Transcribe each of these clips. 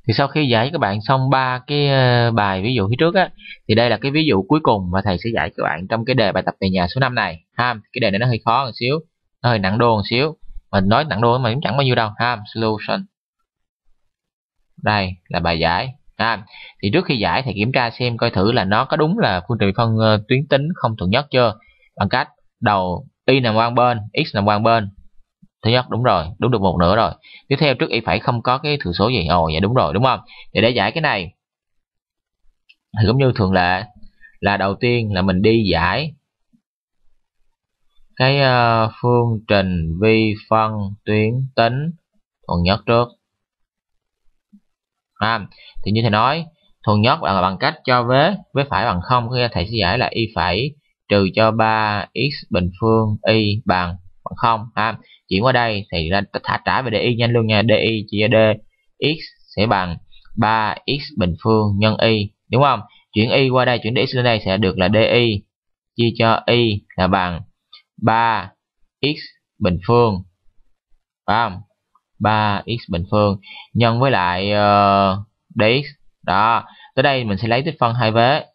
Thì sau khi giải các bạn xong 3 cái bài ví dụ phía trước á, thì đây là cái ví dụ cuối cùng mà thầy sẽ dạy các bạn trong cái đề bài tập về nhà số 5 này ha. Cái đề này nó hơi khó một xíu, nó hơi nặng đô một xíu. Mình nói nặng đô mà cũng chẳng bao nhiêu đâu ha. Solution. Đây là bài giải ha. Thì trước khi giải thì kiểm tra xem coi thử là nó có đúng là phương trình phân tuyến tính không thuận nhất chưa, bằng cách đầu y nằm qua bên, x nằm qua bên. Thứ nhất đúng rồi, đúng được một nửa rồi. Tiếp theo trước y phải không có cái thừa số gì. Ồ, dạ đúng rồi, đúng không? Thì để giải cái này thì cũng như thường lệ là đầu tiên là mình đi giải cái phương trình vi phân tuyến tính thuận nhất trước. Thì như thầy nói, thuận nhất là bằng cách cho vế phải bằng 0, có nghĩa là thầy sẽ giải là y phẩy trừ cho 3x bình phương y bằng 0 ha. Chuyển qua đây thì ra trả về DI nhanh luôn nha. DI chia cho D x sẽ bằng 3x bình phương nhân y, đúng không? Chuyển y qua đây, chuyển dx lên đây sẽ được là DI chia cho y là bằng 3x bình phương, phải không? 3x bình phương nhân với lại dx. Đó, tới đây mình sẽ lấy tích phân hai vế.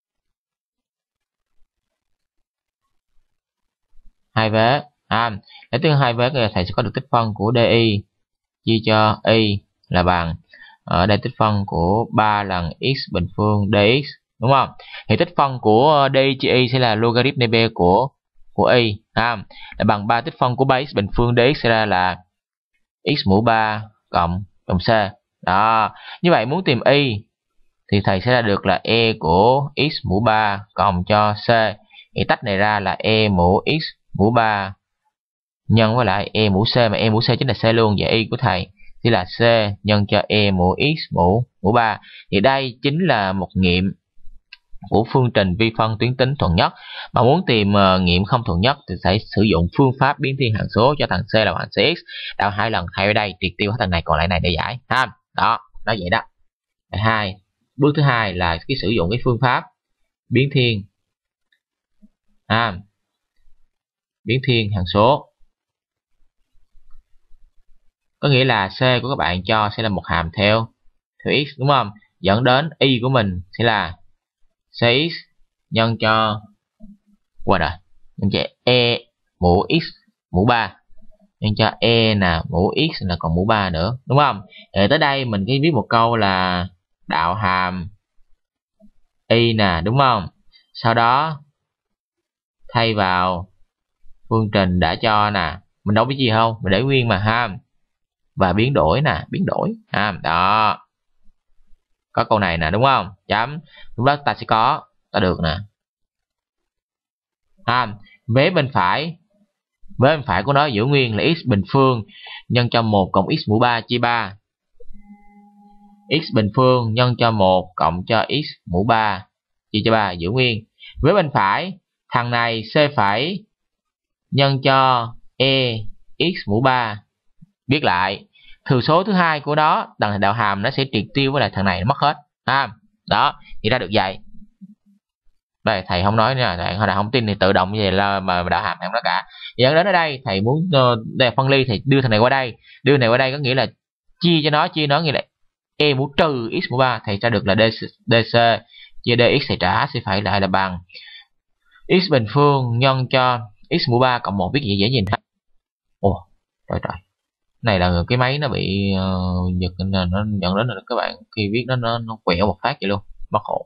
Lấy tích phân hai vế thì thầy sẽ có được tích phân của DI chia cho y là bằng, ở đây tích phân của 3 lần x bình phương dx, đúng không? Thì tích phân của DI chia y sẽ là logaritm dB của y là bằng 3 tích phân của 3x bình phương dx sẽ ra là x mũ 3 cộng đồng c. Đó, như vậy muốn tìm y thì thầy sẽ ra được là e của x mũ 3 cộng cho c. Thì tách này ra là e mũ x mũ 3 nhân với lại e mũ c, mà e mũ c chính là c luôn. Vậy y của thầy thì là c nhân cho e mũ x mũ 3. Thì đây chính là một nghiệm của phương trình vi phân tuyến tính thuận nhất. Mà muốn tìm nghiệm không thuận nhất thì sẽ sử dụng phương pháp biến thiên hàm số cho thằng c là bằng cx, đạo 2 lần thay ở đây, triệt tiêu hết thằng này còn lại này để giải ha. Đó, nó vậy đó. Bước thứ hai là cái sử dụng cái phương pháp biến thiên biến thiên hàm số. Có nghĩa là c của các bạn cho sẽ là một hàm theo x, đúng không? Dẫn đến y của mình sẽ là cx nhân cho nhân cho e mũ x mũ 3 nhân cho e là mũ x là còn mũ 3 nữa, đúng không? Rồi tới đây mình cứ viết một câu là đạo hàm y nè, đúng không? Sau đó thay vào phương trình đã cho nè, mình đâu biết gì không, mình để nguyên mà ha. Và biến đổi nè, biến đổi đó, có câu này nè, đúng không? Chấm. Lúc đó ta sẽ có ta được nè vế bên phải của nó giữ nguyên là x bình phương nhân cho 1 cộng x mũ 3 chia 3, x bình phương nhân cho 1 cộng cho x mũ 3 chia cho 3 giữ nguyên. Vế bên phải thằng này c phẩy nhân cho e x mũ 3, viết lại thừa số thứ hai của nó, đằng đạo hàm nó sẽ triệt tiêu với lại thằng này nó mất hết đó, thì ra được vậy. Đây thầy không nói nha, thầy không tin thì tự động về là mà đạo hàm không đó cả. Dẫn đến ở đây thầy muốn đây là phân ly thì đưa thằng này qua đây, có nghĩa là chia nó nghĩa là e mũ trừ x mũ 3, thầy ra được là dc chia dx, thầy trả sẽ phải lại là bằng x bình phương nhân cho x mũ 3 cộng 1, viết gì dễ nhìn ha. Ồ trời, này là cái máy nó bị giật nên nó dẫn đến là các bạn khi viết nó quẹo một phát vậy luôn, mất hồn.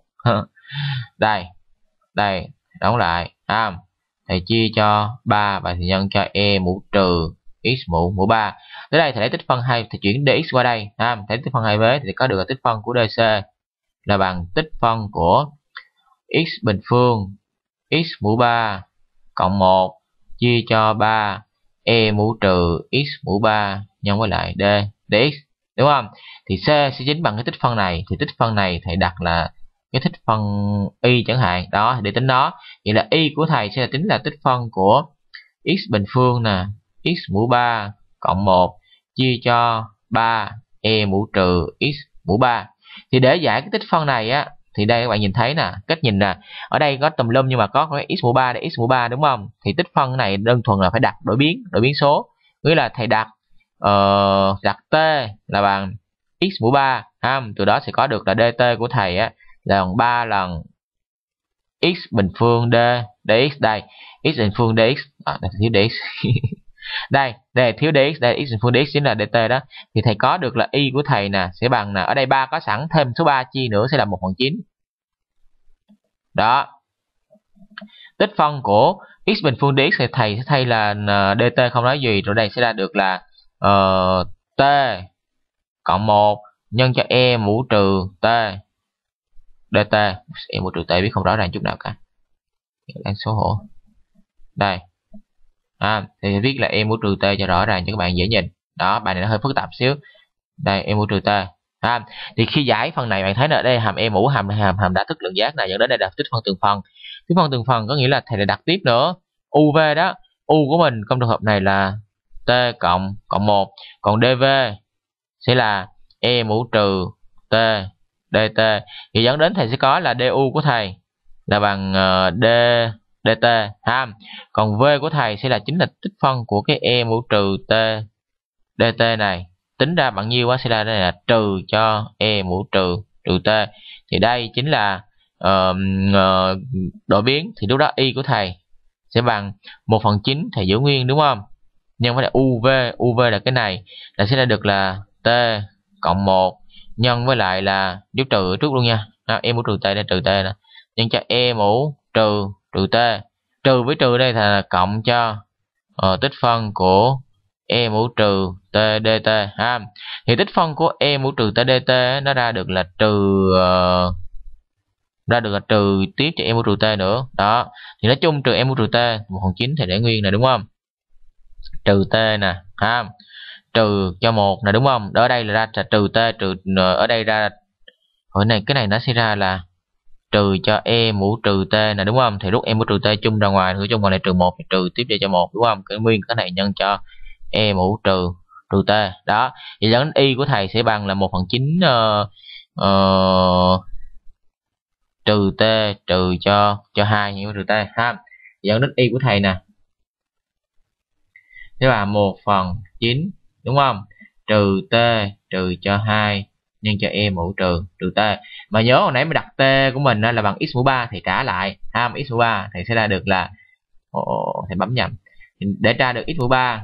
đây đóng lại thầy chia cho 3 và thì nhân cho e mũ trừ x mũ 3. Tới đây thầy lấy tích phân 2, thầy chuyển dx qua đây thầy tích phân 2 vế thì có được là tích phân của dc là bằng tích phân của x bình phương x mũ 3 cộng 1 chia cho 3 e mũ trừ x mũ 3 nhân với lại dx, đúng không? Thì c sẽ chính bằng cái tích phân này, thì tích phân này thầy đặt là cái tích phân y chẳng hạn đó, để tính nó. Vậy là y của thầy sẽ là tính là tích phân của x bình phương nè, x mũ 3 cộng 1 chia cho 3 e mũ trừ x mũ 3. Thì để giải cái tích phân này á, thì đây các bạn nhìn thấy nè, cách nhìn nè, ở đây có tùm lum nhưng mà có cái x mũ 3 đây, x mũ 3 đúng không? Thì tích phân này đơn thuần là phải đặt đổi biến số, nghĩa là thầy đặt t là bằng x mũ 3 ha. Từ đó sẽ có được là dt của thầy á là bằng 3 lần x bình phương dx đây, x bình phương dx thiếu dx đây thiếu dx, đây x bình phương dx chính là dt đó. Thì thầy có được là y của thầy nè sẽ bằng nè, ở đây 3 có sẵn, thêm số 3 chia nữa sẽ là 1/9. Đó. Tích phân của x bình phương dx thì thầy sẽ thay là dt không nói gì, rồi đây sẽ ra được là t cộng 1 nhân cho e mũ trừ t dt. E mũ trừ t biết không rõ ràng chút nào cả, đang xấu hổ. Đây thì viết là e mũ trừ t cho rõ ràng cho các bạn dễ nhìn. Đó, bài này nó hơi phức tạp xíu. Đây e mũ trừ t thì khi giải phần này bạn thấy là đây hàm e mũ hàm đã thức lượng giác này, dẫn đến đây là tích phân từng phần. Tích phân từng phần có nghĩa là thầy lại đặt tiếp nữa uv đó, u của mình trong trường hợp này là t cộng 1, còn dv sẽ là e mũ trừ t dt, thì dẫn đến thầy sẽ có là du của thầy là bằng dt ha. Còn v của thầy sẽ là chính là tích phân của cái e mũ trừ t dt này, tính ra bằng nhiêu sẽ là đây là trừ cho e mũ trừ t. Thì đây chính là đổi biến, thì lúc đó y của thầy sẽ bằng 1/9 thầy giữ nguyên đúng không, nhân với lại uv là cái này là sẽ ra được là t cộng 1 nhân với lại là dấu trừ ở trước luôn nha, e mũ trừ t đây, trừ t nè, nhân cho e mũ trừ t, trừ với trừ đây là cộng cho tích phân của e mũ trừ t dt ha. Thì tích phân của e mũ trừ t dt nó ra được là trừ tiếp cho e mũ trừ t nữa. Đó, thì nói chung trừ e mũ trừ t 1/9 thì để nguyên này đúng không, trừ t nè ha, trừ cho 1 nè đúng không. Đó, ở đây là ra trừ t, trừ ở đây ra hồi này cái này nó sẽ ra là trừ cho e mũ trừ t nè đúng không, thì rút e mũ trừ t chung ra ngoài, nói chung ngoài này trừ 1 thì trừ tiếp cho 1 đúng không, cái nguyên cái này nhân cho e mũ trừ t. Đó, thì dẫn đến y của thầy sẽ bằng là 1/9 trừ t trừ cho 2 nhân với trừ t ha. Dẫn đến y của thầy nè thế là 1/9 đúng không, trừ t trừ cho 2 nhân cho e mũ trừ t. Mà nhớ hồi nãy mới đặt t của mình là bằng x mũ 3 thì trả lại ha, x mũ 3 thì sẽ ra được là thầy bấm nhầm, để ra được x mũ 3,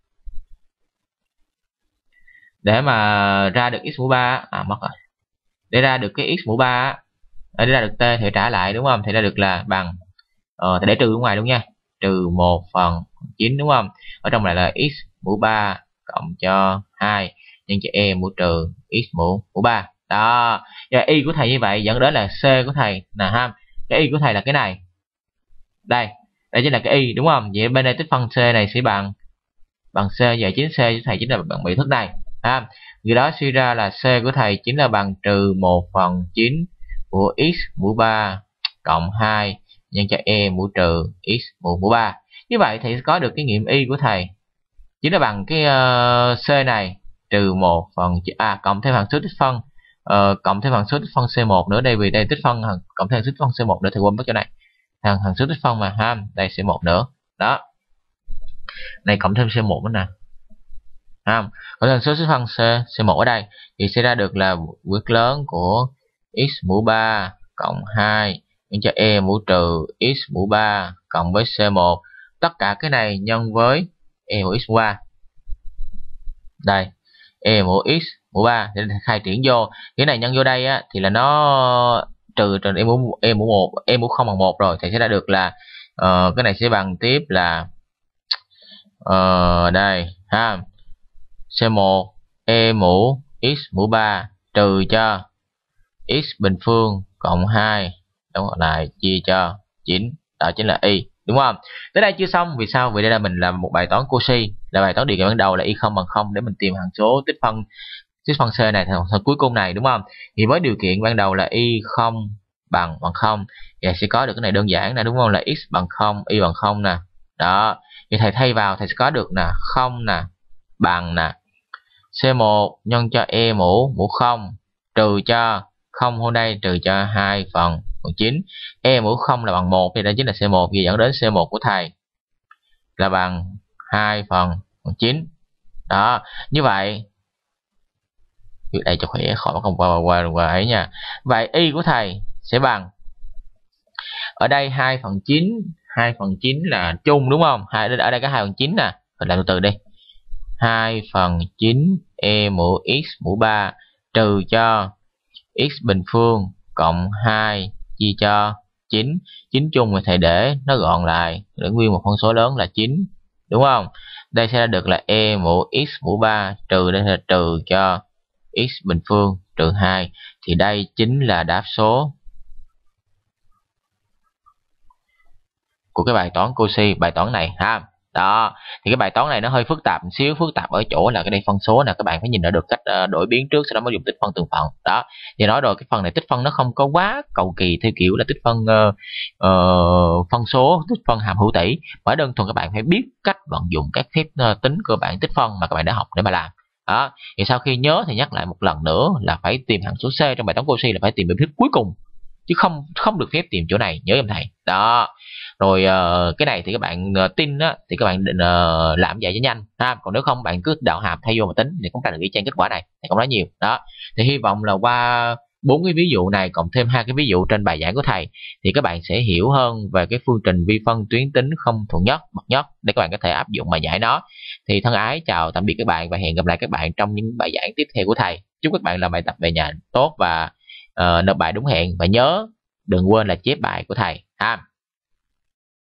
để mà ra được x mũ 3 mất rồi, để ra được cái x mũ 3 để ra được t thì trả lại đúng không, thì ra được là bằng thì để trừ ở ngoài luôn nha, trừ 1/9 đúng không, ở trong này là x mũ 3 cộng cho 2 nhân cho e mũ trừ x mũ 3. Đó, và y của thầy như vậy dẫn đến là c của thầy là ha, cái y của thầy là cái này, đây chính là cái y đúng không. Vậy bên đây tích phân c này sẽ bằng c, giờ chính c của thầy chính là bằng biểu thức này ha. Vì đó suy ra là c của thầy chính là bằng trừ 1/9 của x mũ 3 cộng 2 nhân cho e mũ trừ x mũ 3. Như vậy thì có được cái nghiệm y của thầy chính là bằng cái c này trừ 1/9 cộng thêm hằng số tích phân cộng thêm hằng số tích phân c1 nữa, đây vì đây tích phân cộng thêm hằng số tích phân c1 nữa thì quên mất chỗ này, hằng số tích phân mà ha, đây c1 nữa. Đó, này cộng thêm c1 nữa nè ha, cộng thêm số tích phân c1 ở đây thì sẽ ra được là quyết lớn của x mũ 3 cộng 2 nhân cho e mũ trừ x mũ 3 cộng với c1, tất cả cái này nhân với e mũ x mũ 3, đây e mũ x mũ 3 để khai triển vô cái này nhân vô đây á, thì là nó trừ e mũ 1 e mũ không bằng 1 rồi, thì sẽ ra được là cái này sẽ bằng tiếp là đây ha, c1 e mũ x mũ 3 trừ cho x bình phương cộng 2 đúng lại chia cho 9, đó chính là y đúng không. Tới đây chưa xong, vì sao? Vì đây là mình làm một bài toán Cauchy, là bài toán điều kiện ban đầu là y không bằng 0 để mình tìm hằng số tích phân c này thành cuối cùng này đúng không. Thì với điều kiện ban đầu là y không bằng 0 thì sẽ có được cái này đơn giản nè đúng không, là x bằng 0 y bằng 0 nè. Đó, thì thầy thay vào thầy sẽ có được nè 0 nè bằng nè c1 nhân cho e mũ 0 trừ cho 0 hôm nay trừ cho 2/9, e mũ 0 là bằng 1 thì đó chính là c1, vì dẫn đến c1 của thầy là bằng 2/9. Đó, như vậy Việc đây cho khỏe khỏi không qua ấy nha. Vậy y của thầy sẽ bằng, ở đây 2/9 là chung đúng không? Ở đây có 2/9 nè. Rồi làm từ từ đi. 2/9 e mũ x mũ 3 trừ cho x bình phương cộng 2 chia cho 9. 9 chung thì thầy để nó gọn lại, để nguyên một phân số lớn là 9. Đúng không? Đây sẽ được là e mũ x mũ 3 trừ, đây là trừ cho x bình phương trừ 2. Thì đây chính là đáp số của cái bài toán Cauchy, bài toán này ha. Đó, thì cái bài toán này nó hơi phức tạp một xíu, phức tạp ở chỗ là cái đây phân số nè, các bạn phải nhìn ra được cách đổi biến trước, sau đó mới dùng tích phân từng phần. Đó, thì nói rồi cái phần này tích phân nó không có quá cầu kỳ theo kiểu là tích phân phân số, tích phân hàm hữu tỷ, mà đơn thuần các bạn phải biết cách vận dụng các phép tính cơ bản tích phân mà các bạn đã học để mà làm. Đó, thì sau khi nhớ thì nhắc lại một lần nữa là phải tìm hàm số C trong bài toán Cauchy là phải tìm biểu thức cuối cùng, chứ không được phép tìm chỗ này, nhớ em thầy. Đó, rồi cái này thì các bạn tin á thì các bạn định làm vậy cho nhanh ha, còn nếu không bạn cứ đạo hàm thay vô mà tính thì cũng ra được y chang kết quả này, thầy không nói nhiều. Đó, thì hy vọng là qua 4 cái ví dụ này cộng thêm 2 cái ví dụ trên bài giảng của thầy thì các bạn sẽ hiểu hơn về cái phương trình vi phân tuyến tính không thuận nhất, bậc nhất để các bạn có thể áp dụng mà giải nó. Thì thân ái chào tạm biệt các bạn và hẹn gặp lại các bạn trong những bài giảng tiếp theo của thầy. Chúc các bạn làm bài tập về nhà tốt và nộp bài đúng hẹn, và nhớ đừng quên là chép bài của thầy ha.